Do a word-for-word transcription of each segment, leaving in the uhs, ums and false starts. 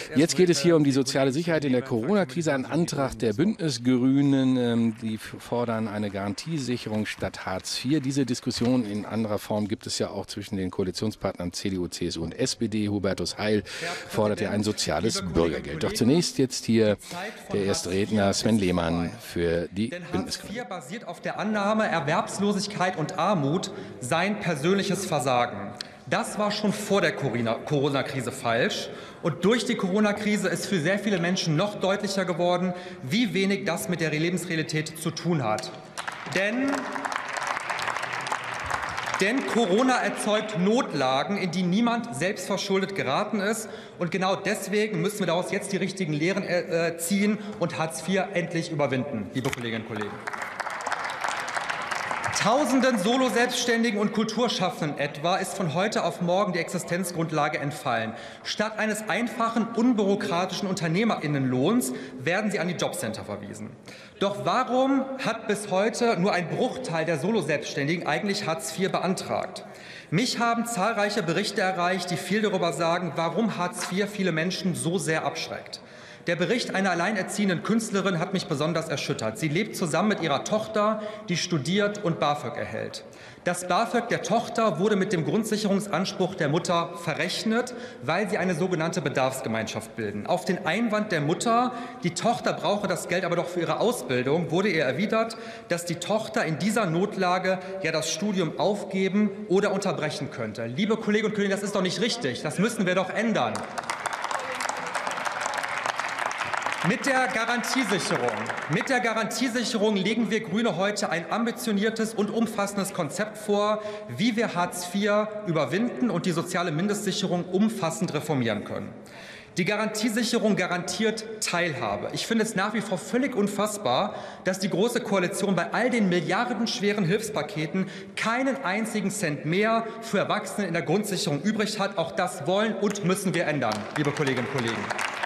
Jetzt geht es hier um die soziale Sicherheit in der Corona-Krise. Ein Antrag der Bündnisgrünen, die fordern eine Garantiesicherung statt Hartz vier. Diese Diskussion in anderer Form gibt es ja auch zwischen den Koalitionspartnern C D U, C S U und S P D. Hubertus Heil fordert ja ein soziales Bürgergeld. Doch zunächst jetzt hier der erste Redner Sven Lehmann für die Bündnisgrünen. Hartz vier basiert auf der Annahme, Erwerbslosigkeit und Armut seien persönliches Versagen. Das war schon vor der Corona-Krise falsch. Und durch die Corona-Krise ist für sehr viele Menschen noch deutlicher geworden, wie wenig das mit der Lebensrealität zu tun hat. Denn, denn Corona erzeugt Notlagen, in die niemand selbstverschuldet geraten ist. Und genau deswegen müssen wir daraus jetzt die richtigen Lehren äh, ziehen und Hartz vier endlich überwinden, liebe Kolleginnen und Kollegen. Tausenden Solo-Selbstständigen und Kulturschaffenden etwa ist von heute auf morgen die Existenzgrundlage entfallen. Statt eines einfachen, unbürokratischen UnternehmerInnenlohns werden sie an die Jobcenter verwiesen. Doch warum hat bis heute nur ein Bruchteil der Solo-Selbstständigen eigentlich Hartz vier beantragt? Mich haben zahlreiche Berichte erreicht, die viel darüber sagen, warum Hartz vier viele Menschen so sehr abschreckt. Der Bericht einer alleinerziehenden Künstlerin hat mich besonders erschüttert. Sie lebt zusammen mit ihrer Tochter, die studiert und BAföG erhält. Das BAföG der Tochter wurde mit dem Grundsicherungsanspruch der Mutter verrechnet, weil sie eine sogenannte Bedarfsgemeinschaft bilden. Auf den Einwand der Mutter, die Tochter brauche das Geld aber doch für ihre Ausbildung, wurde ihr erwidert, dass die Tochter in dieser Notlage ja das Studium aufgeben oder unterbrechen könnte. Liebe Kolleginnen und Kollegen, das ist doch nicht richtig. Das müssen wir doch ändern. Mit der Garantiesicherung, mit der Garantiesicherung legen wir Grüne heute ein ambitioniertes und umfassendes Konzept vor, wie wir Hartz vier überwinden und die soziale Mindestsicherung umfassend reformieren können. Die Garantiesicherung garantiert Teilhabe. Ich finde es nach wie vor völlig unfassbar, dass die Große Koalition bei all den milliardenschweren Hilfspaketen keinen einzigen Cent mehr für Erwachsene in der Grundsicherung übrig hat. Auch das wollen und müssen wir ändern, liebe Kolleginnen und Kollegen.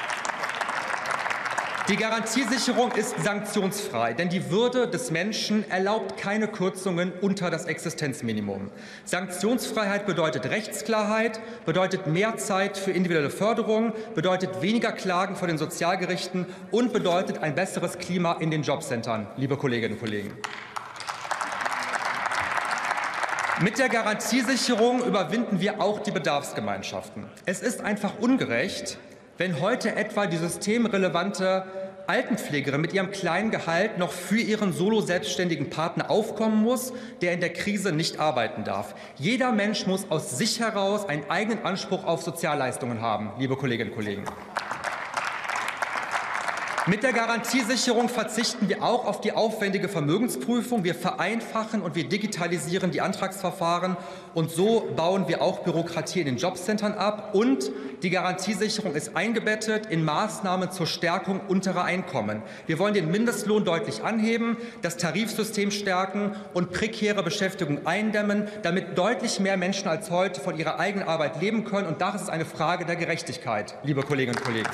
Die Garantiesicherung ist sanktionsfrei, denn die Würde des Menschen erlaubt keine Kürzungen unter das Existenzminimum. Sanktionsfreiheit bedeutet Rechtsklarheit, bedeutet mehr Zeit für individuelle Förderung, bedeutet weniger Klagen vor den Sozialgerichten und bedeutet ein besseres Klima in den Jobcentern, liebe Kolleginnen und Kollegen. Mit der Garantiesicherung überwinden wir auch die Bedarfsgemeinschaften. Es ist einfach ungerecht, wenn heute etwa die systemrelevante Altenpflegerin mit ihrem kleinen Gehalt noch für ihren solo-selbstständigen Partner aufkommen muss, der in der Krise nicht arbeiten darf. Jeder Mensch muss aus sich heraus einen eigenen Anspruch auf Sozialleistungen haben, liebe Kolleginnen und Kollegen. Mit der Garantiesicherung verzichten wir auch auf die aufwendige Vermögensprüfung. Wir vereinfachen und wir digitalisieren die Antragsverfahren. Und so bauen wir auch Bürokratie in den Jobcentern ab. Und die Garantiesicherung ist eingebettet in Maßnahmen zur Stärkung unterer Einkommen. Wir wollen den Mindestlohn deutlich anheben, das Tarifsystem stärken und prekäre Beschäftigung eindämmen, damit deutlich mehr Menschen als heute von ihrer eigenen Arbeit leben können. Und das ist eine Frage der Gerechtigkeit, liebe Kolleginnen und Kollegen.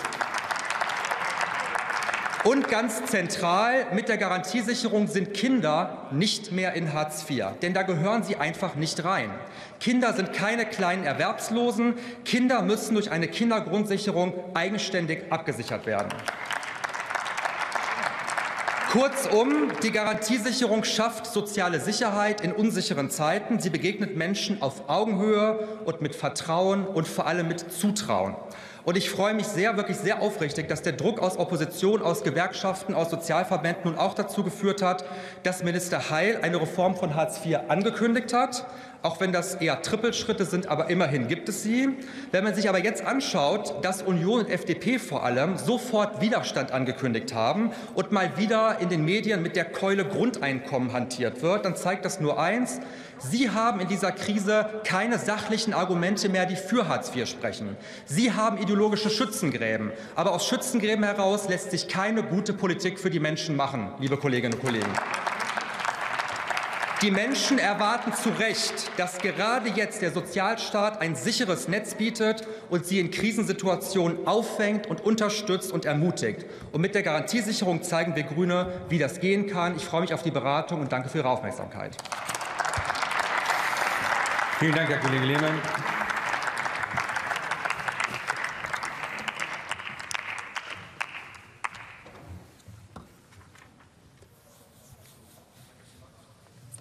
Und ganz zentral mit der Garantiesicherung sind Kinder nicht mehr in Hartz vier, denn da gehören sie einfach nicht rein. Kinder sind keine kleinen Erwerbslosen. Kinder müssen durch eine Kindergrundsicherung eigenständig abgesichert werden. Kurzum, die Garantiesicherung schafft soziale Sicherheit in unsicheren Zeiten. Sie begegnet Menschen auf Augenhöhe und mit Vertrauen und vor allem mit Zutrauen. Und ich freue mich sehr, wirklich sehr aufrichtig, dass der Druck aus Opposition, aus Gewerkschaften, aus Sozialverbänden nun auch dazu geführt hat, dass Minister Heil eine Reform von Hartz vier angekündigt hat. Auch wenn das eher Trippelschritte sind, aber immerhin gibt es sie. Wenn man sich aber jetzt anschaut, dass Union und F D P vor allem sofort Widerstand angekündigt haben und mal wieder in den Medien mit der Keule Grundeinkommen hantiert wird, dann zeigt das nur eins: Sie haben in dieser Krise keine sachlichen Argumente mehr, die für Hartz vier sprechen. Sie haben ideologische Schützengräben. Aber aus Schützengräben heraus lässt sich keine gute Politik für die Menschen machen, liebe Kolleginnen und Kollegen. Die Menschen erwarten zu Recht, dass gerade jetzt der Sozialstaat ein sicheres Netz bietet und sie in Krisensituationen auffängt und unterstützt und ermutigt. Und mit der Garantiesicherung zeigen wir Grüne, wie das gehen kann. Ich freue mich auf die Beratung und danke für Ihre Aufmerksamkeit. Vielen Dank, Herr Kollege Lehmann.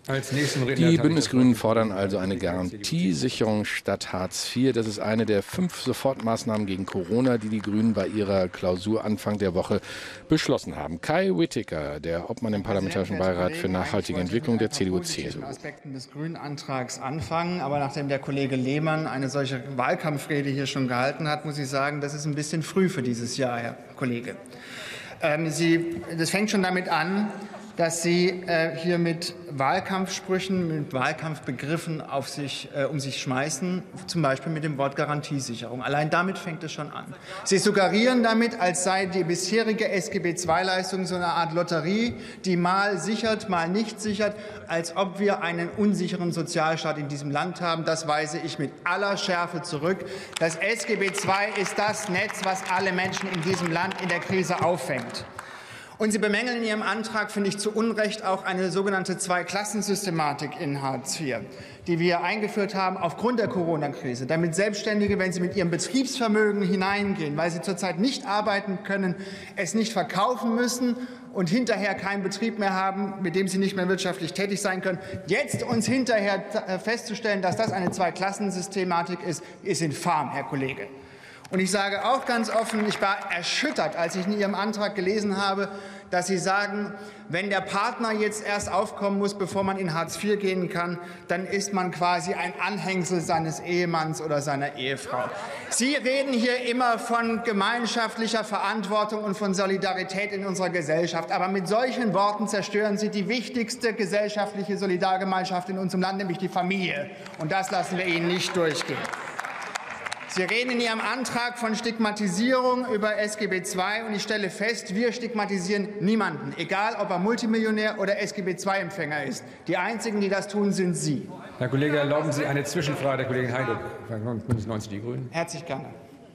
Als nächsten Redner Die Bündnisgrünen fordern also eine Garantiesicherung statt Hartz vier. Das ist eine der fünf Sofortmaßnahmen gegen Corona, die die Grünen bei ihrer Klausur Anfang der Woche beschlossen haben. Kai Whittaker, der Obmann im Parlamentarischen Beirat für nachhaltige Entwicklung der C D U C S U. Aspekten des Grünen Antrags anfangen, aber nachdem der Kollege Lehmann eine solche Wahlkampfrede hier schon gehalten hat, muss ich sagen, das ist ein bisschen früh für dieses Jahr, Herr Kollege. Ähm, Sie, das fängt schon damit an, dass Sie äh, hier mit Wahlkampfsprüchen, mit Wahlkampfbegriffen auf sich, äh, um sich schmeißen, zum Beispiel mit dem Wort Garantiesicherung. Allein damit fängt es schon an. Sie suggerieren damit, als sei die bisherige S G B zwei Leistung so eine Art Lotterie, die mal sichert, mal nicht sichert, als ob wir einen unsicheren Sozialstaat in diesem Land haben. Das weise ich mit aller Schärfe zurück. Das S G B zwei ist das Netz, was alle Menschen in diesem Land in der Krise auffängt. Und Sie bemängeln in Ihrem Antrag, finde ich zu Unrecht, auch eine sogenannte Zweiklassensystematik in Hartz vier, die wir eingeführt haben aufgrund der Corona-Krise, damit Selbstständige, wenn sie mit ihrem Betriebsvermögen hineingehen, weil sie zurzeit nicht arbeiten können, es nicht verkaufen müssen und hinterher keinen Betrieb mehr haben, mit dem sie nicht mehr wirtschaftlich tätig sein können. Jetzt uns hinterher festzustellen, dass das eine Zweiklassensystematik ist, ist infam, Herr Kollege. Und ich sage auch ganz offen, ich war erschüttert, als ich in Ihrem Antrag gelesen habe, dass Sie sagen, wenn der Partner jetzt erst aufkommen muss, bevor man in Hartz vier gehen kann, dann ist man quasi ein Anhängsel seines Ehemanns oder seiner Ehefrau. Sie reden hier immer von gemeinschaftlicher Verantwortung und von Solidarität in unserer Gesellschaft. Aber mit solchen Worten zerstören Sie die wichtigste gesellschaftliche Solidargemeinschaft in unserem Land, nämlich die Familie. Und das lassen wir Ihnen nicht durchgehen. Sie reden in Ihrem Antrag von Stigmatisierung über S G B zwei, und ich stelle fest, wir stigmatisieren niemanden, egal ob er Multimillionär oder S G B zwei Empfänger ist. Die Einzigen, die das tun, sind Sie. Herr Kollege, erlauben Sie eine Zwischenfrage der Kollegin Heiduk, Bündnis neunzig Die Grünen. Herzlich gerne.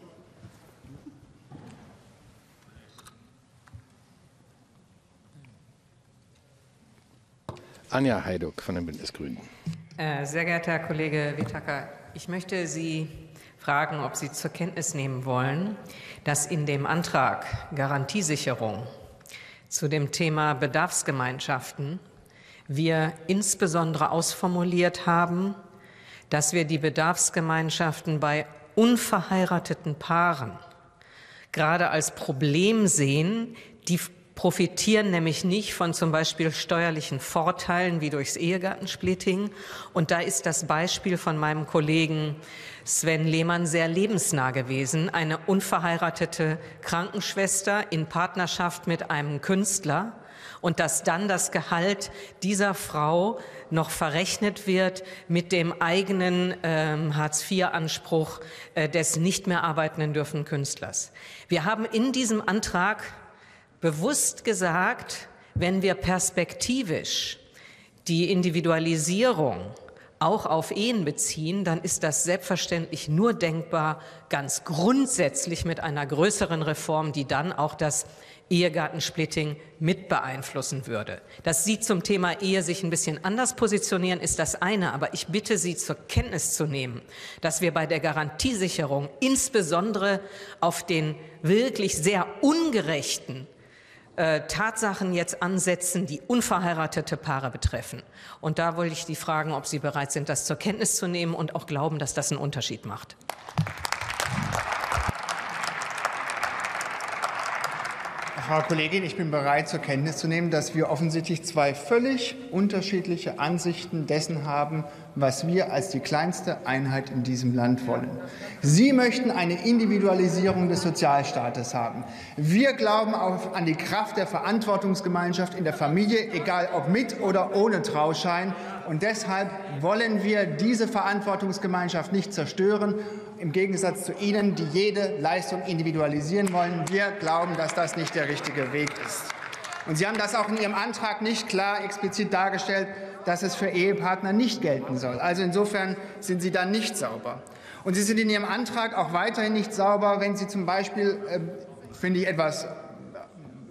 Anja Heiduk von den Bündnisgrünen. Äh, sehr geehrter Herr Kollege Whittaker, ich möchte Sie fragen, ob Sie zur Kenntnis nehmen wollen, dass in dem Antrag Garantiesicherung zu dem Thema Bedarfsgemeinschaften wir insbesondere ausformuliert haben, dass wir die Bedarfsgemeinschaften bei unverheirateten Paaren gerade als Problem sehen. Die profitieren nämlich nicht von zum Beispiel steuerlichen Vorteilen wie durchs Ehegattensplitting. Und da ist das Beispiel von meinem Kollegen Sven Lehmann sehr lebensnah gewesen. Eine unverheiratete Krankenschwester in Partnerschaft mit einem Künstler, und dass dann das Gehalt dieser Frau noch verrechnet wird mit dem eigenen ähm, Hartz vier Anspruch äh, des nicht mehr arbeitenden dürfen Künstlers. Wir haben in diesem Antrag bewusst gesagt, wenn wir perspektivisch die Individualisierung auch auf Ehen beziehen, dann ist das selbstverständlich nur denkbar, ganz grundsätzlich mit einer größeren Reform, die dann auch das Ehegattensplitting mit beeinflussen würde. Dass Sie zum Thema Ehe sich ein bisschen anders positionieren, ist das eine. Aber ich bitte Sie, zur Kenntnis zu nehmen, dass wir bei der Garantiesicherung insbesondere auf den wirklich sehr ungerechten Äh, Tatsachen jetzt ansetzen, die unverheiratete Paare betreffen. Und da wollte ich Sie fragen, ob Sie bereit sind, das zur Kenntnis zu nehmen und auch glauben, dass das einen Unterschied macht. Frau Kollegin, ich bin bereit, zur Kenntnis zu nehmen, dass wir offensichtlich zwei völlig unterschiedliche Ansichten dessen haben, was wir als die kleinste Einheit in diesem Land wollen. Sie möchten eine Individualisierung des Sozialstaates haben. Wir glauben auch an die Kraft der Verantwortungsgemeinschaft in der Familie, egal ob mit oder ohne Trauschein. Und deshalb wollen wir diese Verantwortungsgemeinschaft nicht zerstören, im Gegensatz zu Ihnen, die jede Leistung individualisieren wollen. Wir glauben, dass das nicht der richtige Weg ist. Und Sie haben das auch in Ihrem Antrag nicht klar explizit dargestellt, dass es für Ehepartner nicht gelten soll. Also insofern sind Sie dann nicht sauber. Und Sie sind in Ihrem Antrag auch weiterhin nicht sauber, wenn Sie zum Beispiel, äh, finde ich etwas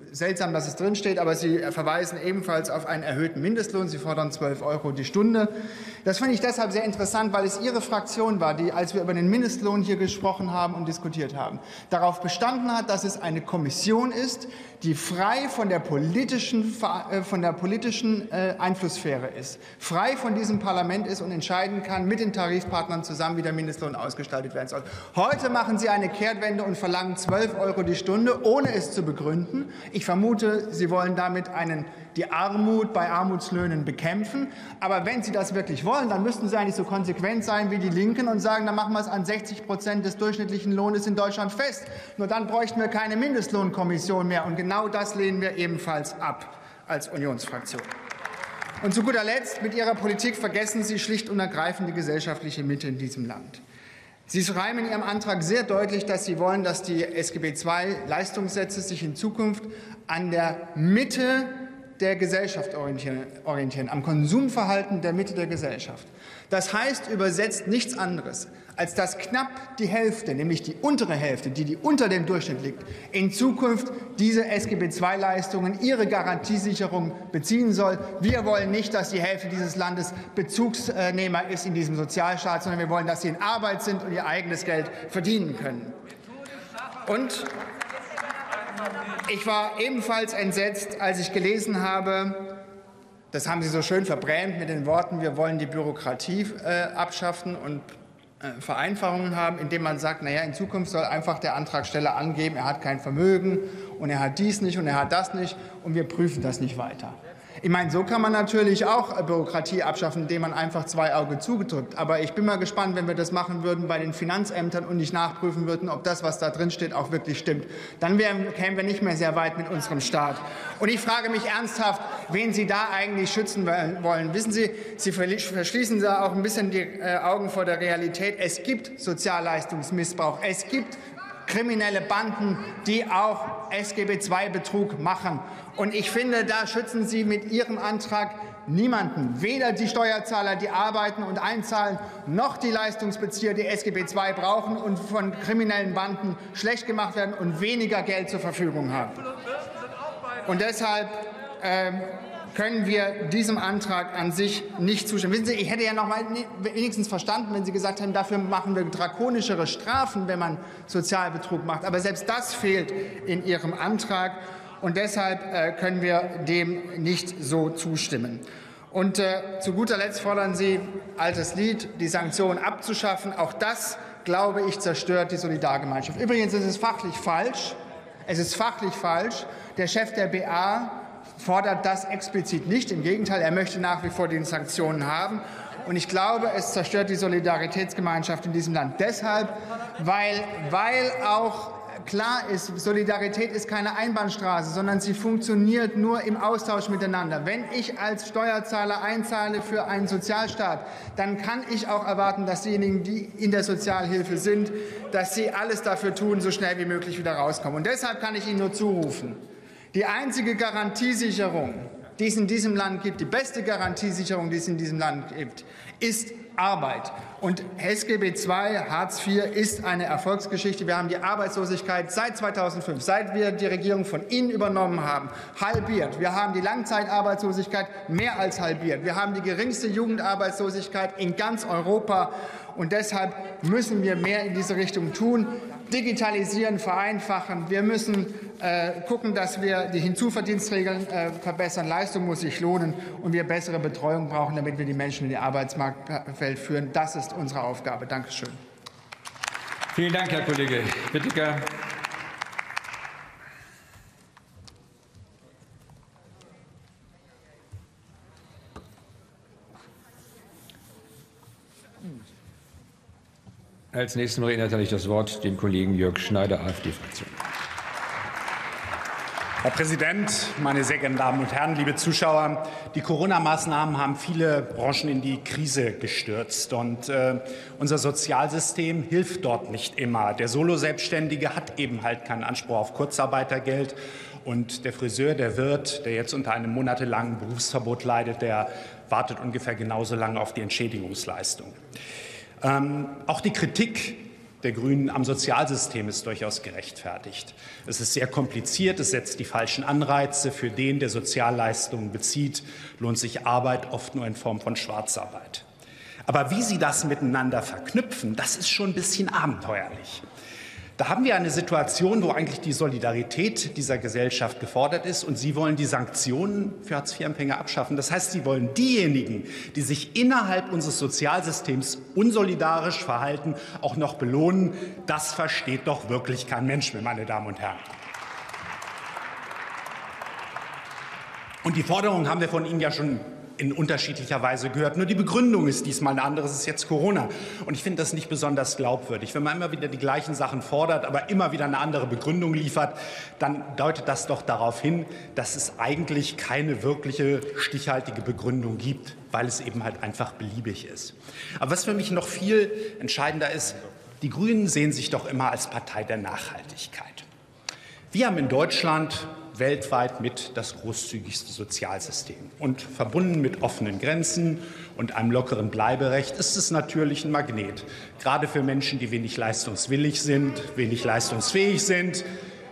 seltsam, dass es drinsteht, aber Sie verweisen ebenfalls auf einen erhöhten Mindestlohn. Sie fordern zwölf Euro die Stunde. Das finde ich deshalb sehr interessant, weil es Ihre Fraktion war, die, als wir über den Mindestlohn hier gesprochen haben und diskutiert haben, darauf bestanden hat, dass es eine Kommission ist, die frei von der politischen, von der politischen Einflusssphäre ist, frei von diesem Parlament ist und entscheiden kann mit den Tarifpartnern zusammen, wie der Mindestlohn ausgestaltet werden soll. Heute machen Sie eine Kehrtwende und verlangen zwölf Euro die Stunde, ohne es zu begründen. Ich vermute, Sie wollen damit einen, die Armut bei Armutslöhnen bekämpfen. Aber wenn Sie das wirklich wollen, dann müssten Sie eigentlich so konsequent sein wie die Linken und sagen, dann machen wir es an sechzig Prozent des durchschnittlichen Lohnes in Deutschland fest. Nur dann bräuchten wir keine Mindestlohnkommission mehr. Und genau das lehnen wir ebenfalls ab als Unionsfraktion. Und zu guter Letzt, mit Ihrer Politik vergessen Sie schlicht und ergreifend die gesellschaftliche Mitte in diesem Land. Sie schreiben in Ihrem Antrag sehr deutlich, dass Sie wollen, dass die S G B zwei Leistungssätze sich in Zukunft an der Mitte der Gesellschaft orientieren, am Konsumverhalten der Mitte der Gesellschaft. Das heißt übersetzt nichts anderes, als dass knapp die Hälfte, nämlich die untere Hälfte, die, die unter dem Durchschnitt liegt, in Zukunft diese S G B zwei Leistungen, ihre Garantiesicherung beziehen soll. Wir wollen nicht, dass die Hälfte dieses Landes Bezugsnehmer ist in diesem Sozialstaat, sondern wir wollen, dass sie in Arbeit sind und ihr eigenes Geld verdienen können. Und ich war ebenfalls entsetzt, als ich gelesen habe, das haben Sie so schön verbrämt mit den Worten, wir wollen die Bürokratie äh, abschaffen und äh, Vereinfachungen haben, indem man sagt, naja, in Zukunft soll einfach der Antragsteller angeben, er hat kein Vermögen und er hat dies nicht und er hat das nicht und wir prüfen das nicht weiter. Ich meine, so kann man natürlich auch Bürokratie abschaffen, indem man einfach zwei Augen zugedrückt. Aber ich bin mal gespannt, wenn wir das machen würden bei den Finanzämtern und nicht nachprüfen würden, ob das, was da drin steht, auch wirklich stimmt. Dann wären, kämen wir nicht mehr sehr weit mit unserem Staat. Und ich frage mich ernsthaft, wen Sie da eigentlich schützen wollen. Wissen Sie, Sie verschließen da auch ein bisschen die Augen vor der Realität. Es gibt Sozialleistungsmissbrauch. Es gibt kriminelle Banden, die auch S G B zwei Betrug machen. Und ich finde, da schützen Sie mit Ihrem Antrag niemanden. Weder die Steuerzahler, die arbeiten und einzahlen, noch die Leistungsbezieher, die S G B zwei brauchen und von kriminellen Banden schlecht gemacht werden und weniger Geld zur Verfügung haben. Und deshalb äh, können wir diesem Antrag an sich nicht zustimmen. Wissen Sie, ich hätte ja noch mal wenigstens verstanden, wenn Sie gesagt hätten, dafür machen wir drakonischere Strafen, wenn man Sozialbetrug macht. Aber selbst das fehlt in Ihrem Antrag. Und deshalb äh, können wir dem nicht so zustimmen. Und äh, zu guter Letzt fordern Sie, altes Lied, die Sanktionen abzuschaffen. Auch das, glaube ich, zerstört die Solidargemeinschaft. Übrigens ist es fachlich falsch. Es ist fachlich falsch. Der Chef der B A fordert das explizit nicht. Im Gegenteil, er möchte nach wie vor die Sanktionen haben. Und ich glaube, es zerstört die Solidaritätsgemeinschaft in diesem Land deshalb, weil, weil auch klar ist, Solidarität ist keine Einbahnstraße, sondern sie funktioniert nur im Austausch miteinander. Wenn ich als Steuerzahler einzahle für einen Sozialstaat, dann kann ich auch erwarten, dass diejenigen, die in der Sozialhilfe sind, dass sie alles dafür tun, so schnell wie möglich wieder rauskommen. Und deshalb kann ich Ihnen nur zurufen, die einzige Garantiesicherung, die es in diesem Land gibt, die beste Garantiesicherung, die es in diesem Land gibt, ist Arbeit. Und S G B zwei, Hartz vier ist eine Erfolgsgeschichte. Wir haben die Arbeitslosigkeit seit zweitausendfünf, seit wir die Regierung von Ihnen übernommen haben, halbiert. Wir haben die Langzeitarbeitslosigkeit mehr als halbiert. Wir haben die geringste Jugendarbeitslosigkeit in ganz Europa. Und deshalb müssen wir mehr in diese Richtung tun. Digitalisieren, vereinfachen. Wir müssen äh, gucken, dass wir die Hinzuverdienstregeln äh, verbessern. Leistung muss sich lohnen und wir bessere Betreuung brauchen, damit wir die Menschen in die Arbeitsmarktfeld führen. Das ist unsere Aufgabe. Dankeschön. Vielen Dank, Herr Kollege Whittaker. Als nächsten Redner erteile ich das Wort dem Kollegen Jörg Schneider, AfD-Fraktion. Herr Präsident, meine sehr geehrten Damen und Herren, liebe Zuschauer! Die Corona-Maßnahmen haben viele Branchen in die Krise gestürzt. Und äh, unser Sozialsystem hilft dort nicht immer. Der Solo-Selbstständige hat eben halt keinen Anspruch auf Kurzarbeitergeld. Und der Friseur, der Wirt, der jetzt unter einem monatelangen Berufsverbot leidet, der wartet ungefähr genauso lange auf die Entschädigungsleistung. Ähm, auch die Kritik der Grünen am Sozialsystem ist durchaus gerechtfertigt. Es ist sehr kompliziert, es setzt die falschen Anreize. Für den, der Sozialleistungen bezieht, lohnt sich Arbeit oft nur in Form von Schwarzarbeit. Aber wie Sie das miteinander verknüpfen, das ist schon ein bisschen abenteuerlich. Da haben wir eine Situation, wo eigentlich die Solidarität dieser Gesellschaft gefordert ist, und Sie wollen die Sanktionen für Hartz-vier-Empfänger abschaffen. Das heißt, Sie wollen diejenigen, die sich innerhalb unseres Sozialsystems unsolidarisch verhalten, auch noch belohnen. Das versteht doch wirklich kein Mensch mehr, meine Damen und Herren. Und die Forderung haben wir von Ihnen ja schon in unterschiedlicher Weise gehört. Nur die Begründung ist diesmal eine andere. Es ist jetzt Corona. Und ich finde das nicht besonders glaubwürdig. Wenn man immer wieder die gleichen Sachen fordert, aber immer wieder eine andere Begründung liefert, dann deutet das doch darauf hin, dass es eigentlich keine wirkliche stichhaltige Begründung gibt, weil es eben halt einfach beliebig ist. Aber was für mich noch viel entscheidender ist, die Grünen sehen sich doch immer als Partei der Nachhaltigkeit. Wir haben in Deutschland weltweit mit das großzügigste Sozialsystem. Und verbunden mit offenen Grenzen und einem lockeren Bleiberecht ist es natürlich ein Magnet, gerade für Menschen, die wenig leistungswillig sind, wenig leistungsfähig sind.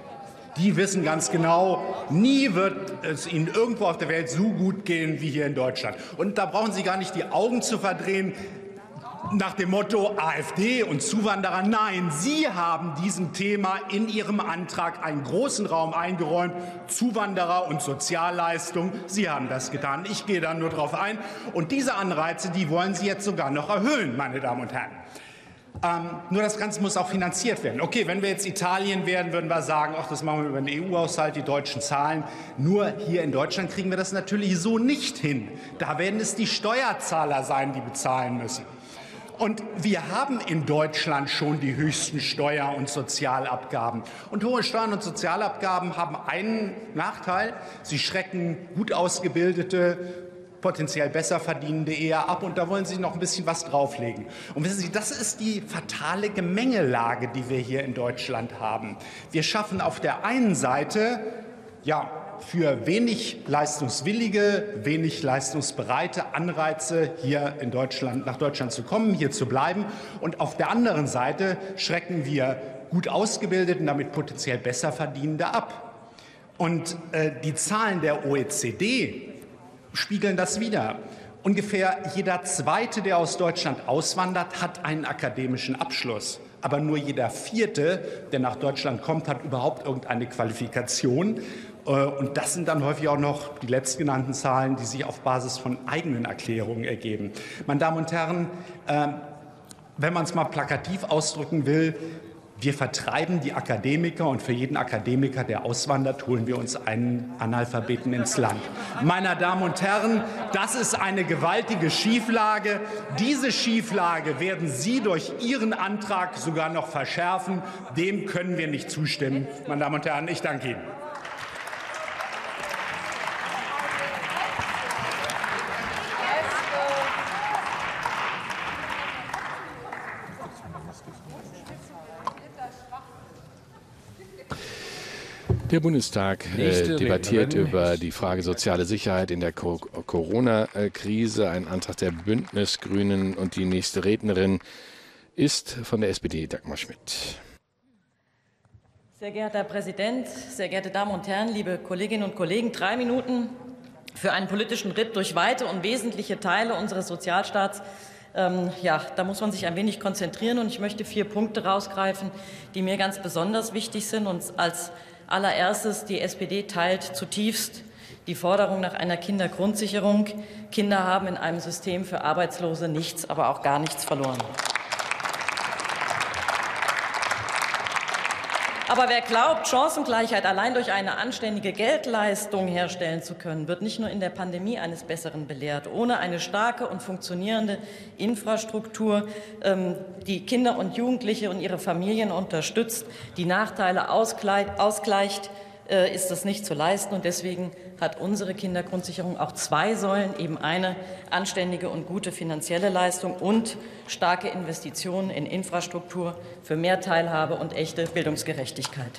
Die wissen ganz genau, nie wird es ihnen irgendwo auf der Welt so gut gehen wie hier in Deutschland. Und da brauchen Sie gar nicht die Augen zu verdrehen nach dem Motto AfD und Zuwanderer. Nein, Sie haben diesem Thema in Ihrem Antrag einen großen Raum eingeräumt. Zuwanderer und Sozialleistung. Sie haben das getan. Ich gehe da nur darauf ein. Und diese Anreize, die wollen Sie jetzt sogar noch erhöhen, meine Damen und Herren. Ähm, nur das Ganze muss auch finanziert werden. Okay, wenn wir jetzt Italien wären, würden wir sagen, ach, das machen wir über den E U-Haushalt, die Deutschen zahlen. Nur hier in Deutschland kriegen wir das natürlich so nicht hin. Da werden es die Steuerzahler sein, die bezahlen müssen. Und wir haben in Deutschland schon die höchsten Steuer- und Sozialabgaben. Und hohe Steuern und Sozialabgaben haben einen Nachteil. Sie schrecken gut ausgebildete, potenziell besser verdienende eher ab. Und da wollen Sie noch ein bisschen was drauflegen. Und wissen Sie, das ist die fatale Gemengelage, die wir hier in Deutschland haben. Wir schaffen auf der einen Seite, ja, für wenig leistungswillige, wenig leistungsbereite Anreize, hier in Deutschland, nach Deutschland zu kommen, hier zu bleiben. Und auf der anderen Seite schrecken wir gut ausgebildete und damit potenziell besser Verdienende ab. Und äh, die Zahlen der O E C D spiegeln das wider. Ungefähr jeder Zweite, der aus Deutschland auswandert, hat einen akademischen Abschluss. Aber nur jeder Vierte, der nach Deutschland kommt, hat überhaupt irgendeine Qualifikation. Und das sind dann häufig auch noch die letztgenannten Zahlen, die sich auf Basis von eigenen Erklärungen ergeben. Meine Damen und Herren, wenn man es mal plakativ ausdrücken will, wir vertreiben die Akademiker, und für jeden Akademiker, der auswandert, holen wir uns einen Analphabeten ins Land. Meine Damen und Herren, das ist eine gewaltige Schieflage. Diese Schieflage werden Sie durch Ihren Antrag sogar noch verschärfen. Dem können wir nicht zustimmen. Meine Damen und Herren, ich danke Ihnen. Der Bundestag äh, debattiert über die Frage soziale Sicherheit in der Co Corona-Krise. Ein Antrag der Bündnisgrünen, und die nächste Rednerin ist von der S P D, Dagmar Schmidt. Sehr geehrter Herr Präsident, sehr geehrte Damen und Herren, liebe Kolleginnen und Kollegen! Drei Minuten für einen politischen Ritt durch weite und wesentliche Teile unseres Sozialstaats. Ähm, ja, da muss man sich ein wenig konzentrieren, und ich möchte vier Punkte rausgreifen, die mir ganz besonders wichtig sind. Und als allererstes, die S P D teilt zutiefst die Forderung nach einer Kindergrundsicherung. Kinder haben in einem System für Arbeitslose nichts, aber auch gar nichts verloren. Aber wer glaubt, Chancengleichheit allein durch eine anständige Geldleistung herstellen zu können, wird nicht nur in der Pandemie eines Besseren belehrt. Ohne eine starke und funktionierende Infrastruktur, die Kinder und Jugendliche und ihre Familien unterstützt, die Nachteile ausgleicht, ist das nicht zu leisten. Und deswegen hat unsere Kindergrundsicherung auch zwei Säulen, eben eine anständige und gute finanzielle Leistung und starke Investitionen in Infrastruktur für mehr Teilhabe und echte Bildungsgerechtigkeit.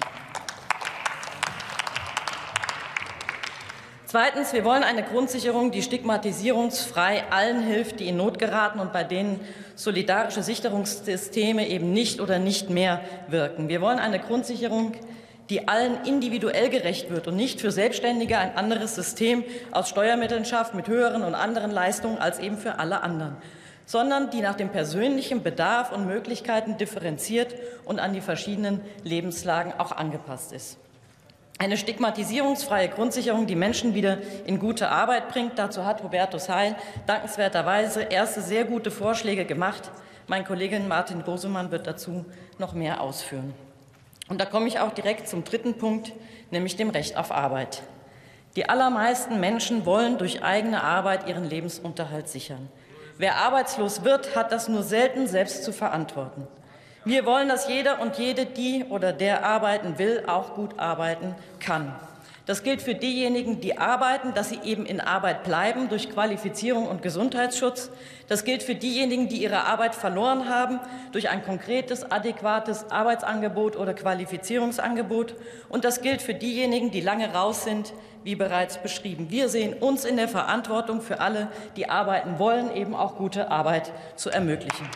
Zweitens, wir wollen eine Grundsicherung, die stigmatisierungsfrei allen hilft, die in Not geraten und bei denen solidarische Sicherungssysteme eben nicht oder nicht mehr wirken. Wir wollen eine Grundsicherung, die allen individuell gerecht wird und nicht für Selbstständige ein anderes System aus Steuermitteln schafft mit höheren und anderen Leistungen als eben für alle anderen, sondern die nach dem persönlichen Bedarf und Möglichkeiten differenziert und an die verschiedenen Lebenslagen auch angepasst ist. Eine stigmatisierungsfreie Grundsicherung, die Menschen wieder in gute Arbeit bringt. Dazu hat Hubertus Heil dankenswerterweise erste sehr gute Vorschläge gemacht. Mein Kollege Martin Bosemann wird dazu noch mehr ausführen. Und da komme ich auch direkt zum dritten Punkt, nämlich dem Recht auf Arbeit. Die allermeisten Menschen wollen durch eigene Arbeit ihren Lebensunterhalt sichern. Wer arbeitslos wird, hat das nur selten selbst zu verantworten. Wir wollen, dass jeder und jede, die oder der arbeiten will, auch gut arbeiten kann. Das gilt für diejenigen, die arbeiten, dass sie eben in Arbeit bleiben durch Qualifizierung und Gesundheitsschutz. Das gilt für diejenigen, die ihre Arbeit verloren haben durch ein konkretes, adäquates Arbeitsangebot oder Qualifizierungsangebot. Und das gilt für diejenigen, die lange raus sind, wie bereits beschrieben. Wir sehen uns in der Verantwortung für alle, die arbeiten wollen, eben auch gute Arbeit zu ermöglichen.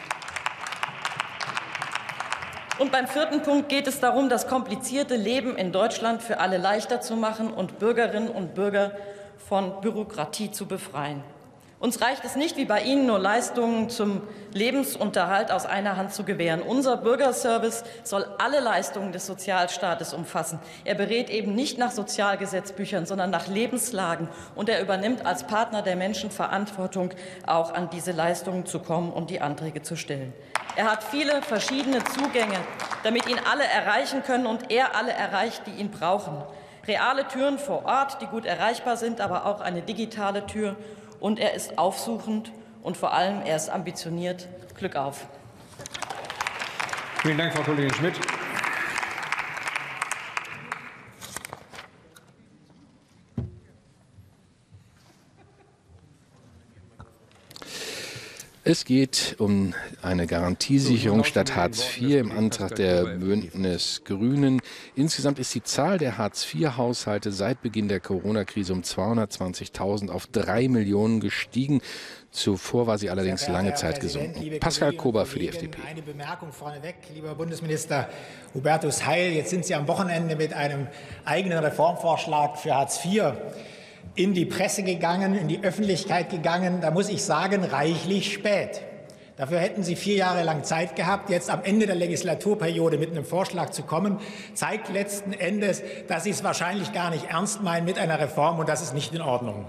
Und beim vierten Punkt geht es darum, das komplizierte Leben in Deutschland für alle leichter zu machen und Bürgerinnen und Bürger von Bürokratie zu befreien. Uns reicht es nicht, wie bei Ihnen, nur Leistungen zum Lebensunterhalt aus einer Hand zu gewähren. Unser Bürgerservice soll alle Leistungen des Sozialstaates umfassen. Er berät eben nicht nach Sozialgesetzbüchern, sondern nach Lebenslagen. Und er übernimmt als Partner der Menschen Verantwortung, auch an diese Leistungen zu kommen und die Anträge zu stellen. Er hat viele verschiedene Zugänge, damit ihn alle erreichen können und er alle erreicht, die ihn brauchen. Reale Türen vor Ort, die gut erreichbar sind, aber auch eine digitale Tür. Und er ist aufsuchend und vor allem er ist ambitioniert. Glück auf! Vielen Dank, Frau Kollegin Schmidt. Es geht um eine Garantiesicherung statt Hartz vier im Antrag der Bündnis-Grünen. Insgesamt ist die Zahl der Hartz vier Haushalte seit Beginn der Corona-Krise um zweihundertzwanzigtausend auf drei Millionen gestiegen. Zuvor war sie allerdings lange Zeit gesunken. Pascal Kober für die F D P. Eine Bemerkung vorneweg, lieber Bundesminister Hubertus Heil. Jetzt sind Sie am Wochenende mit einem eigenen Reformvorschlag für Hartz vier in die Presse gegangen, in die Öffentlichkeit gegangen. Da muss ich sagen, reichlich spät. Dafür hätten Sie vier Jahre lang Zeit gehabt. Jetzt am Ende der Legislaturperiode mit einem Vorschlag zu kommen, zeigt letzten Endes, dass Sie es wahrscheinlich gar nicht ernst meinen mit einer Reform, und das ist nicht in Ordnung.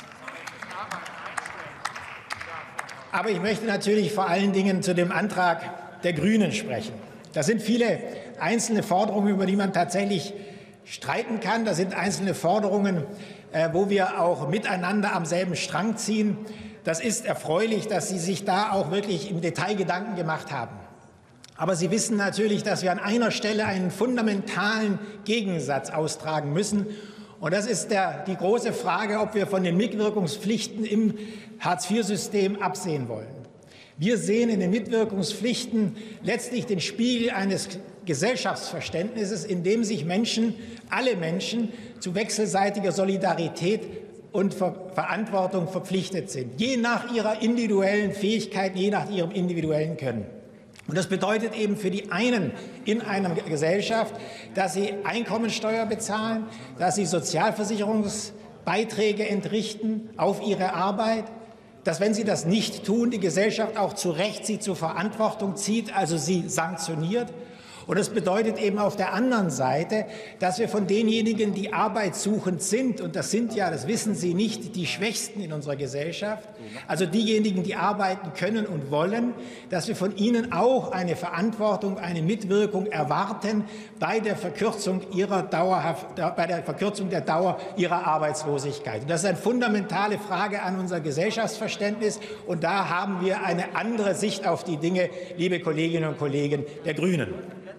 Aber ich möchte natürlich vor allen Dingen zu dem Antrag der Grünen sprechen. Da sind viele einzelne Forderungen, über die man tatsächlich streiten kann. Da sind einzelne Forderungen, wo wir auch miteinander am selben Strang ziehen. Das ist erfreulich, dass Sie sich da auch wirklich im Detail Gedanken gemacht haben. Aber Sie wissen natürlich, dass wir an einer Stelle einen fundamentalen Gegensatz austragen müssen. Und das ist der, die große Frage, ob wir von den Mitwirkungspflichten im Hartz vier System absehen wollen. Wir sehen in den Mitwirkungspflichten letztlich den Spiegel eines Gesellschaftsverständnisses, in dem sich Menschen, alle Menschen, zu wechselseitiger Solidarität und Ver- Verantwortung verpflichtet sind, je nach ihrer individuellen Fähigkeit, je nach ihrem individuellen Können. Und das bedeutet eben für die einen in einer Gesellschaft, dass sie Einkommensteuer bezahlen, dass sie Sozialversicherungsbeiträge entrichten auf ihre Arbeit, dass, wenn sie das nicht tun, die Gesellschaft auch zu Recht sie zur Verantwortung zieht, also sie sanktioniert. Und es bedeutet eben auf der anderen Seite, dass wir von denjenigen, die arbeitssuchend sind, und das sind ja, das wissen Sie nicht, die Schwächsten in unserer Gesellschaft, also diejenigen, die arbeiten können und wollen, dass wir von ihnen auch eine Verantwortung, eine Mitwirkung erwarten bei der Verkürzung ihrer dauerhaft, bei der Verkürzung der Dauer ihrer Arbeitslosigkeit. Und das ist eine fundamentale Frage an unser Gesellschaftsverständnis. Und da haben wir eine andere Sicht auf die Dinge, liebe Kolleginnen und Kollegen der Grünen.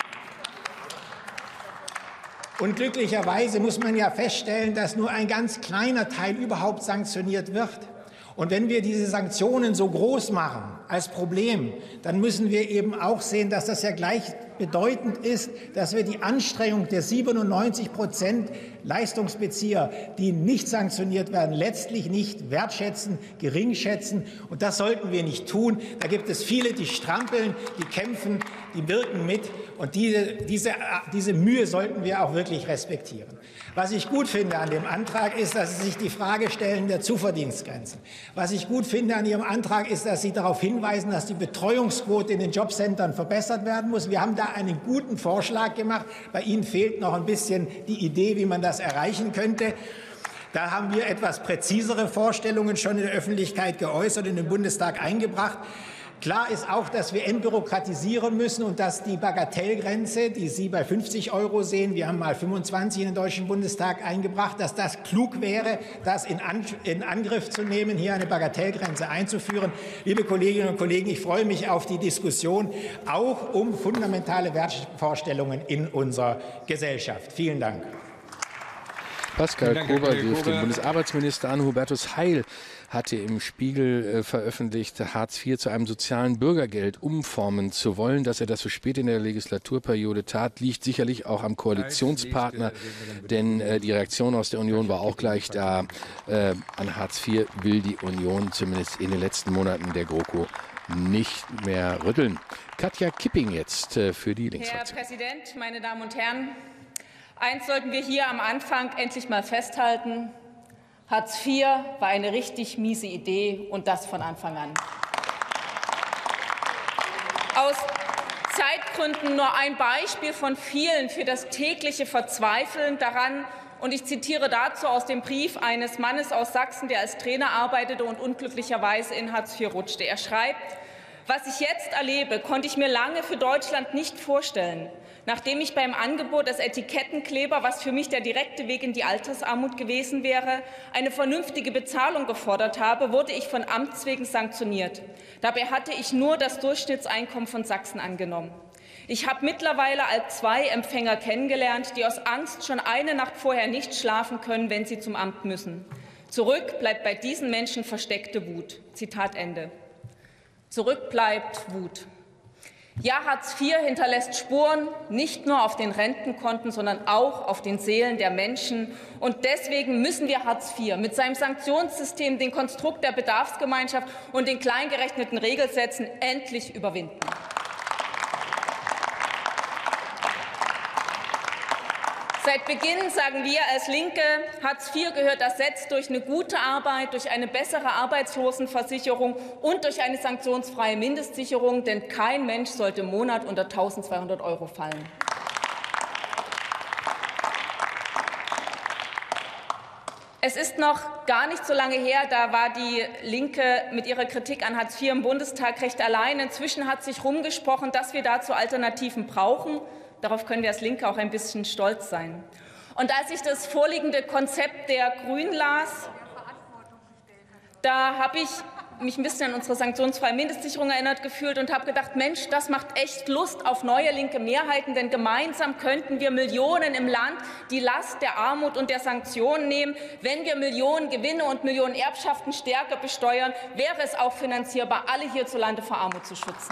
Und glücklicherweise muss man ja feststellen, dass nur ein ganz kleiner Teil überhaupt sanktioniert wird. Und wenn wir diese Sanktionen so groß machen als Problem, dann müssen wir eben auch sehen, dass das ja gleich bedeutend ist, dass wir die Anstrengung der siebenundneunzig Prozent Leistungsbezieher, die nicht sanktioniert werden, letztlich nicht wertschätzen, geringschätzen. Und das sollten wir nicht tun. Da gibt es viele, die strampeln, die kämpfen, die wirken mit. Und diese, diese, diese Mühe sollten wir auch wirklich respektieren. Was ich gut finde an dem Antrag ist, dass Sie sich die Frage stellen der Zuverdienstgrenzen. Was ich gut finde an Ihrem Antrag ist, dass Sie darauf hinweisen, dass die Betreuungsquote in den Jobcentern verbessert werden muss. Wir haben da einen guten Vorschlag gemacht. Bei Ihnen fehlt noch ein bisschen die Idee, wie man das erreichen könnte. Da haben wir etwas präzisere Vorstellungen schon in der Öffentlichkeit geäußert und im Bundestag eingebracht. Klar ist auch, dass wir entbürokratisieren müssen und dass die Bagatellgrenze, die Sie bei fünfzig Euro sehen, wir haben mal fünfundzwanzig in den Deutschen Bundestag eingebracht, dass das klug wäre, das in, An in Angriff zu nehmen, hier eine Bagatellgrenze einzuführen. Liebe Kolleginnen und Kollegen, ich freue mich auf die Diskussion, auch um fundamentale Wertvorstellungen in unserer Gesellschaft. Vielen Dank. Pascal Kober griff den Bundesarbeitsminister an. Hubertus Heil hatte im Spiegel äh, veröffentlicht, Hartz vier zu einem sozialen Bürgergeld umformen zu wollen. Dass er das so spät in der Legislaturperiode tat, liegt sicherlich auch am Koalitionspartner, denn äh, die Reaktion aus der Union war auch gleich da. Äh, an Hartz vier will die Union zumindest in den letzten Monaten der GroKo nicht mehr rütteln. Katja Kipping jetzt äh, für die Linksfraktion. Herr Präsident, meine Damen und Herren! Eins sollten wir hier am Anfang endlich mal festhalten. Hartz vier war eine richtig miese Idee, und das von Anfang an. Aus Zeitgründen nur ein Beispiel von vielen für das tägliche Verzweifeln daran. Und ich zitiere dazu aus dem Brief eines Mannes aus Sachsen, der als Trainer arbeitete und unglücklicherweise in Hartz vier rutschte. Er schreibt: Was ich jetzt erlebe, konnte ich mir lange für Deutschland nicht vorstellen. Nachdem ich beim Angebot des Etikettenkleber, was für mich der direkte Weg in die Altersarmut gewesen wäre, eine vernünftige Bezahlung gefordert habe, wurde ich von Amts wegen sanktioniert. Dabei hatte ich nur das Durchschnittseinkommen von Sachsen angenommen. Ich habe mittlerweile als zwei Empfänger kennengelernt, die aus Angst schon eine Nacht vorher nicht schlafen können, wenn sie zum Amt müssen. Zurück bleibt bei diesen Menschen versteckte Wut. Zitat Ende. Zurück bleibt Wut. Ja, Hartz vier hinterlässt Spuren, nicht nur auf den Rentenkonten, sondern auch auf den Seelen der Menschen. Und deswegen müssen wir Hartz vier mit seinem Sanktionssystem, dem Konstrukt der Bedarfsgemeinschaft und den kleingerechneten Regelsätzen endlich überwinden. Seit Beginn sagen wir als Linke, Hartz vier gehört ersetzt durch eine gute Arbeit, durch eine bessere Arbeitslosenversicherung und durch eine sanktionsfreie Mindestsicherung, denn kein Mensch sollte im Monat unter eintausendzweihundert Euro fallen. Es ist noch gar nicht so lange her, da war die Linke mit ihrer Kritik an Hartz vier im Bundestag recht allein. Inzwischen hat sich rumgesprochen, dass wir dazu Alternativen brauchen. Darauf können wir als Linke auch ein bisschen stolz sein. Und als ich das vorliegende Konzept der Grünen las, da habe ich mich ein bisschen an unsere sanktionsfreie Mindestsicherung erinnert gefühlt und habe gedacht, Mensch, das macht echt Lust auf neue linke Mehrheiten, denn gemeinsam könnten wir Millionen im Land die Last der Armut und der Sanktionen nehmen. Wenn wir Millionen Gewinne und Millionen Erbschaften stärker besteuern, wäre es auch finanzierbar, alle hierzulande vor Armut zu schützen.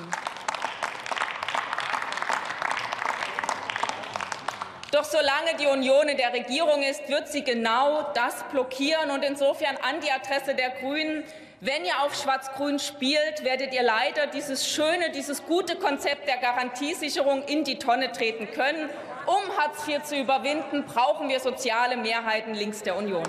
Doch solange die Union in der Regierung ist, wird sie genau das blockieren. Und insofern an die Adresse der Grünen: Wenn ihr auf Schwarz-Grün spielt, werdet ihr leider dieses schöne, dieses gute Konzept der Garantiesicherung in die Tonne treten können. Um Hartz vier zu überwinden, brauchen wir soziale Mehrheiten links der Union.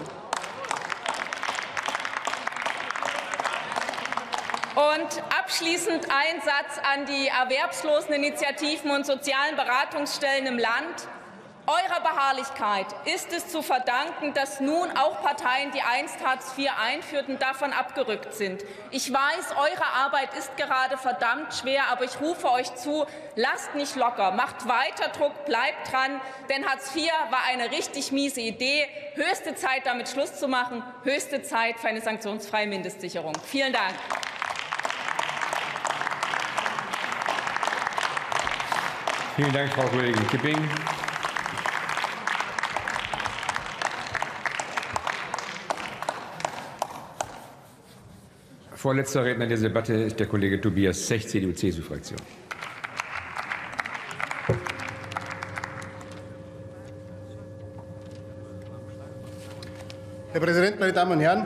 Und abschließend ein Satz an die Erwerbsloseninitiativen und sozialen Beratungsstellen im Land. Eurer Beharrlichkeit ist es zu verdanken, dass nun auch Parteien, die einst Hartz vier einführten, davon abgerückt sind. Ich weiß, eure Arbeit ist gerade verdammt schwer, aber ich rufe euch zu, lasst nicht locker, macht weiter Druck, bleibt dran, denn Hartz vier war eine richtig miese Idee. Höchste Zeit, damit Schluss zu machen, höchste Zeit für eine sanktionsfreie Mindestsicherung. Vielen Dank. Vielen Dank, Frau Kollegin Kipping. Vorletzter Redner in dieser Debatte ist der Kollege Tobias Zech, C D U-C S U-Fraktion. Herr Präsident, meine Damen und Herren!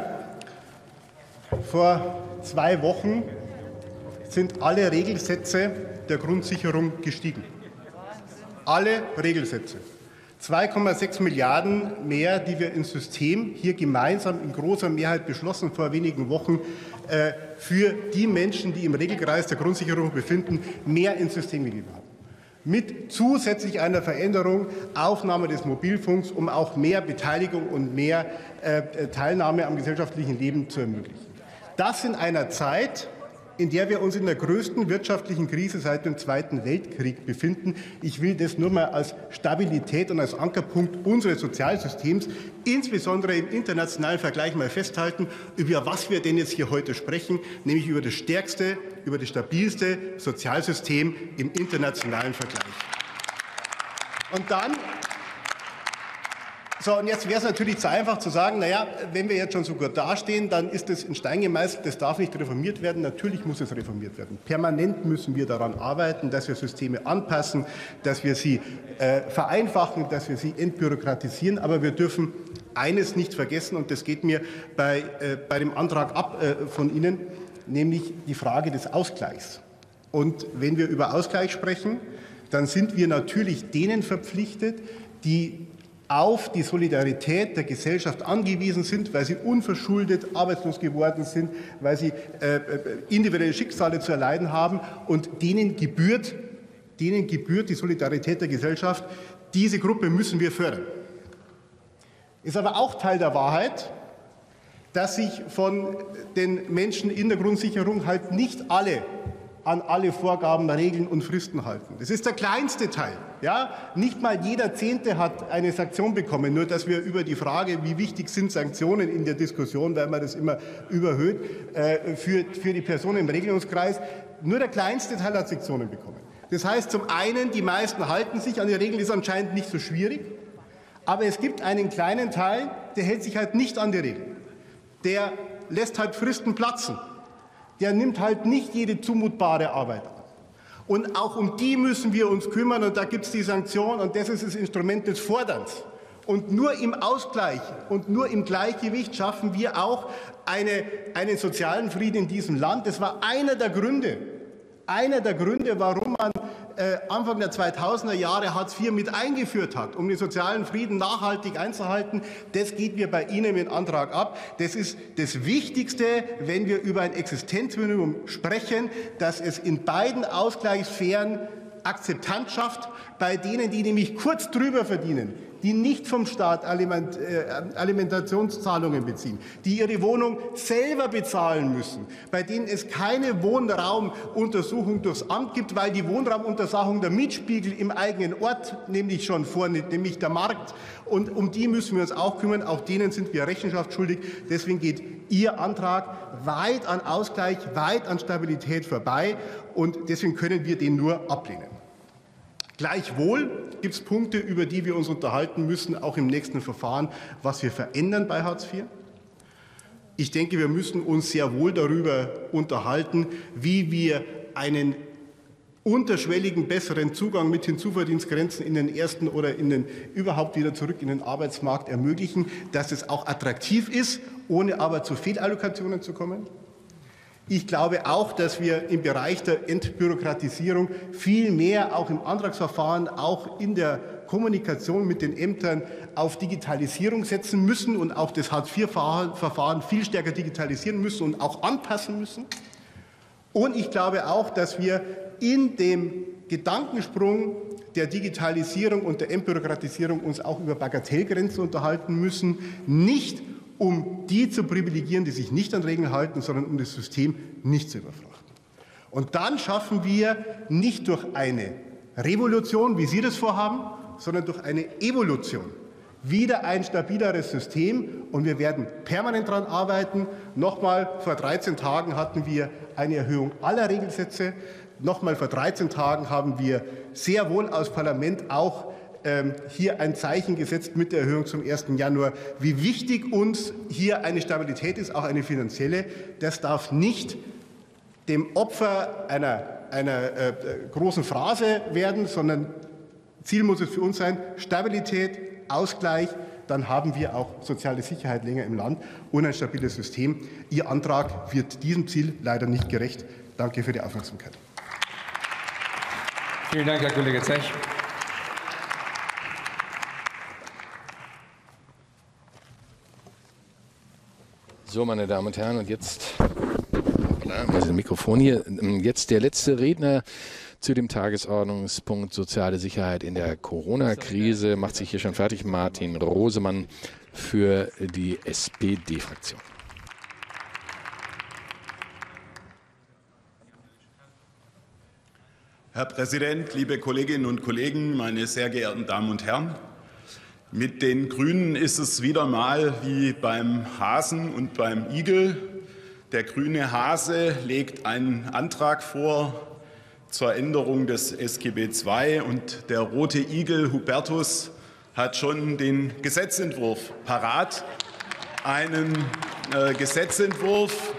Vor zwei Wochen sind alle Regelsätze der Grundsicherung gestiegen. Alle Regelsätze. zwei Komma sechs Milliarden mehr, die wir ins System hier gemeinsam in großer Mehrheit beschlossen vor wenigen Wochen, äh, für die Menschen, die im Regelkreis der Grundsicherung befinden, mehr ins System gegeben haben. Mit zusätzlich einer Veränderung, Aufnahme des Mobilfunks, um auch mehr Beteiligung und mehr äh, Teilnahme am gesellschaftlichen Leben zu ermöglichen. Das in einer Zeit, in der wir uns in der größten wirtschaftlichen Krise seit dem Zweiten Weltkrieg befinden. Ich will das nur mal als Stabilität und als Ankerpunkt unseres Sozialsystems, insbesondere im internationalen Vergleich, mal festhalten, über was wir denn jetzt hier heute sprechen, nämlich über das stärkste, über das stabilste Sozialsystem im internationalen Vergleich. Und dann So, und jetzt wäre es natürlich zu einfach zu sagen, naja, wenn wir jetzt schon so gut dastehen, dann ist das in Stein gemeißelt, das darf nicht reformiert werden. Natürlich muss es reformiert werden. Permanent müssen wir daran arbeiten, dass wir Systeme anpassen, dass wir sie äh, vereinfachen, dass wir sie entbürokratisieren. Aber wir dürfen eines nicht vergessen, und das geht mir bei, äh, bei dem Antrag ab äh, von Ihnen, nämlich die Frage des Ausgleichs. Und wenn wir über Ausgleich sprechen, dann sind wir natürlich denen verpflichtet, die auf die Solidarität der Gesellschaft angewiesen sind, weil sie unverschuldet arbeitslos geworden sind, weil sie äh, individuelle Schicksale zu erleiden haben. Und denen gebührt, denen gebührt die Solidarität der Gesellschaft. Diese Gruppe müssen wir fördern. Ist aber auch Teil der Wahrheit, dass sich von den Menschen in der Grundsicherung halt nicht alle an alle Vorgaben, Regeln und Fristen halten. Das ist der kleinste Teil. Ja? Nicht mal jeder Zehnte hat eine Sanktion bekommen, nur dass wir über die Frage, wie wichtig sind Sanktionen in der Diskussion, weil man das immer überhöht, äh, für, für die Personen im Regelungskreis, nur der kleinste Teil hat Sanktionen bekommen. Das heißt zum einen, die meisten halten sich an die Regeln, ist anscheinend nicht so schwierig, aber es gibt einen kleinen Teil, der hält sich halt nicht an die Regeln. Der lässt halt Fristen platzen. Der nimmt halt nicht jede zumutbare Arbeit an. Und auch um die müssen wir uns kümmern. Und da gibt es die Sanktion. Und das ist das Instrument des Forderns. Und nur im Ausgleich und nur im Gleichgewicht schaffen wir auch eine, einen sozialen Frieden in diesem Land. Das war einer der Gründe, einer der Gründe, warum man äh, Anfang der zweitausender Jahre Hartz vier mit eingeführt hat, um den sozialen Frieden nachhaltig einzuhalten. Das geht mir bei Ihnen mit Antrag ab. Das ist das Wichtigste, wenn wir über ein Existenzminimum sprechen, dass es in beiden Ausgleichssphären Akzeptanz schafft, bei denen, die nämlich kurz drüber verdienen, die nicht vom Staat Aliment, äh, Alimentationszahlungen beziehen, die ihre Wohnung selber bezahlen müssen, bei denen es keine Wohnraumuntersuchung durchs Amt gibt, weil die Wohnraumuntersuchung der Mietspiegel im eigenen Ort nämlich schon vornimmt, nämlich der Markt. Und um die müssen wir uns auch kümmern. Auch denen sind wir Rechenschaft schuldig. Deswegen geht Ihr Antrag weit an Ausgleich, weit an Stabilität vorbei. Und deswegen können wir den nur ablehnen. Gleichwohl gibt es Punkte, über die wir uns unterhalten müssen, auch im nächsten Verfahren, was wir verändern bei Hartz vier. Ich denke, wir müssen uns sehr wohl darüber unterhalten, wie wir einen unterschwelligen, besseren Zugang mit Hinzuverdienstgrenzen in den ersten oder in den, überhaupt wieder zurück in den Arbeitsmarkt ermöglichen, dass es auch attraktiv ist, ohne aber zu Fehlallokationen zu kommen. Ich glaube auch, dass wir im Bereich der Entbürokratisierung viel mehr auch im Antragsverfahren, auch in der Kommunikation mit den Ämtern auf Digitalisierung setzen müssen und auch das Hartz vier Verfahren viel stärker digitalisieren müssen und auch anpassen müssen. Und ich glaube auch, dass wir in dem Gedankensprung der Digitalisierung und der Entbürokratisierung uns auch über Bagatellgrenzen unterhalten müssen, nicht um die zu privilegieren, die sich nicht an Regeln halten, sondern um das System nicht zu überfrachten. Und dann schaffen wir nicht durch eine Revolution, wie Sie das vorhaben, sondern durch eine Evolution wieder ein stabileres System. Und wir werden permanent daran arbeiten. Nochmal, vor dreizehn Tagen hatten wir eine Erhöhung aller Regelsätze. Nochmal, vor dreizehn Tagen haben wir sehr wohl als Parlament auch hier ein Zeichen gesetzt mit der Erhöhung zum ersten Januar. Wie wichtig uns hier eine Stabilität ist, auch eine finanzielle, das darf nicht dem Opfer einer, einer äh, großen Phrase werden, sondern Ziel muss es für uns sein, Stabilität, Ausgleich, dann haben wir auch soziale Sicherheit länger im Land und ein stabiles System. Ihr Antrag wird diesem Ziel leider nicht gerecht. Danke für die Aufmerksamkeit. Vielen Dank, Herr Kollege Zech. So, meine Damen und Herren, und jetzt, also das Mikrofon hier, jetzt der letzte Redner zu dem Tagesordnungspunkt soziale Sicherheit in der Corona-Krise. Macht sich hier schon fertig Martin Rosemann für die S P D-Fraktion. Herr Präsident, liebe Kolleginnen und Kollegen, meine sehr geehrten Damen und Herren! Mit den Grünen ist es wieder mal wie beim Hasen und beim Igel. Der grüne Hase legt einen Antrag vor zur Änderung des S G B zwei und der rote Igel Hubertus hat schon den Gesetzentwurf parat. Einen äh, Gesetzentwurf,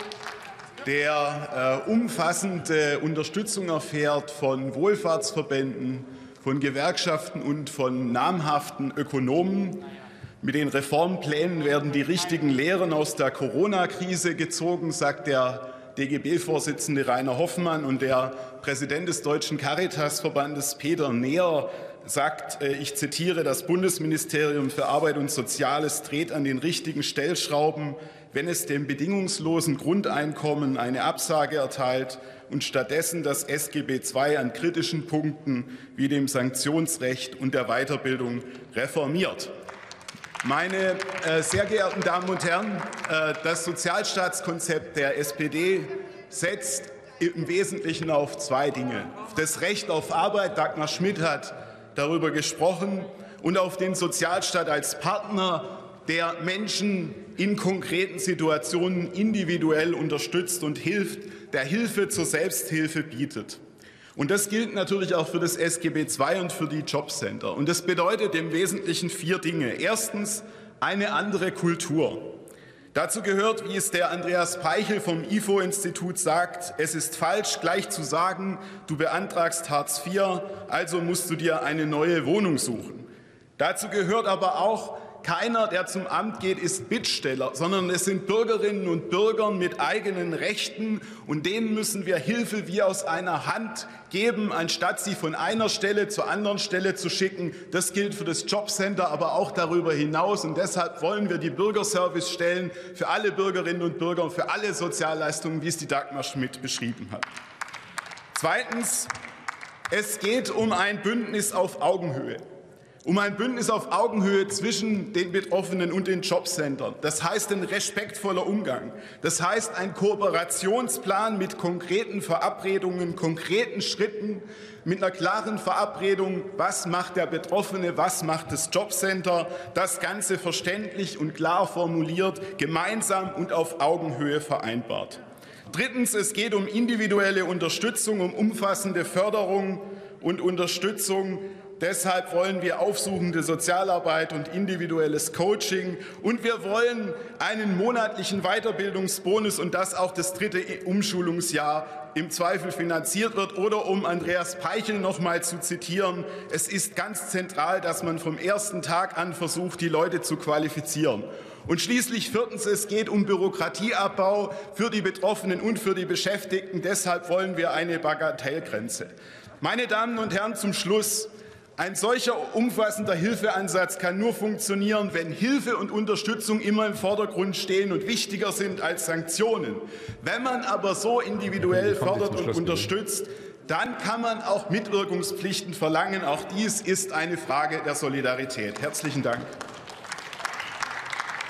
der äh, umfassende Unterstützung erfährt von Wohlfahrtsverbänden, von Gewerkschaften und von namhaften Ökonomen. Mit den Reformplänen werden die richtigen Lehren aus der Corona-Krise gezogen, sagt der D G B-Vorsitzende Rainer Hoffmann. Und der Präsident des Deutschen Caritasverbandes Peter Neher sagt, ich zitiere, das Bundesministerium für Arbeit und Soziales dreht an den richtigen Stellschrauben, wenn es dem bedingungslosen Grundeinkommen eine Absage erteilt und stattdessen das S G B zwei an kritischen Punkten wie dem Sanktionsrecht und der Weiterbildung reformiert. Meine äh, sehr geehrten Damen und Herren, äh, das Sozialstaatskonzept der S P D setzt im Wesentlichen auf zwei Dinge. Auf das Recht auf Arbeit, Dagmar Schmidt hat darüber gesprochen, und auf den Sozialstaat als Partner, der Menschen in konkreten Situationen individuell unterstützt und hilft, der Hilfe zur Selbsthilfe bietet. Und das gilt natürlich auch für das S G B zwei und für die Jobcenter. Und das bedeutet im Wesentlichen vier Dinge. Erstens eine andere Kultur. Dazu gehört, wie es der Andreas Peichel vom I F O-Institut sagt, es ist falsch, gleich zu sagen, du beantragst Hartz vier, also musst du dir eine neue Wohnung suchen. Dazu gehört aber auch, keiner, der zum Amt geht, ist Bittsteller, sondern es sind Bürgerinnen und Bürger mit eigenen Rechten, und denen müssen wir Hilfe wie aus einer Hand geben, anstatt sie von einer Stelle zur anderen Stelle zu schicken. Das gilt für das Jobcenter, aber auch darüber hinaus. Und deshalb wollen wir die Bürgerservicestellen für alle Bürgerinnen und Bürger und für alle Sozialleistungen, wie es die Dagmar Schmidt beschrieben hat. Zweitens, es geht um ein Bündnis auf Augenhöhe. Um ein Bündnis auf Augenhöhe zwischen den Betroffenen und den Jobcentern. Das heißt ein respektvoller Umgang. Das heißt ein Kooperationsplan mit konkreten Verabredungen, konkreten Schritten, mit einer klaren Verabredung, was macht der Betroffene, was macht das Jobcenter. Das Ganze verständlich und klar formuliert, gemeinsam und auf Augenhöhe vereinbart. Drittens, es geht um individuelle Unterstützung, um umfassende Förderung und Unterstützung. Deshalb wollen wir aufsuchende Sozialarbeit und individuelles Coaching. Und wir wollen einen monatlichen Weiterbildungsbonus, und das auch das dritte Umschulungsjahr im Zweifel finanziert wird. Oder um Andreas Peichel noch mal zu zitieren, es ist ganz zentral, dass man vom ersten Tag an versucht, die Leute zu qualifizieren. Und schließlich viertens, es geht um Bürokratieabbau für die Betroffenen und für die Beschäftigten. Deshalb wollen wir eine Bagatellgrenze. Meine Damen und Herren, zum Schluss. Ein solcher umfassender Hilfeansatz kann nur funktionieren, wenn Hilfe und Unterstützung immer im Vordergrund stehen und wichtiger sind als Sanktionen. Wenn man aber so individuell fördert und unterstützt, dann kann man auch Mitwirkungspflichten verlangen. Auch dies ist eine Frage der Solidarität. Herzlichen Dank.